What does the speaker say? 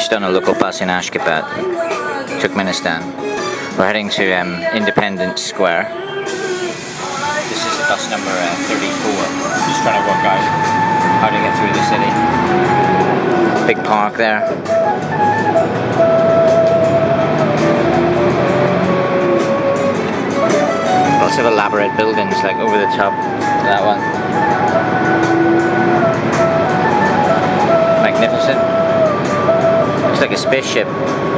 just on a local bus in Ashgabat, Turkmenistan. We're heading to Independence Square. This is bus number 34. Just trying to work out how to get through the city. Big park there. Lots of elaborate buildings like over the top. That one. Magnificent. Looks like a spaceship.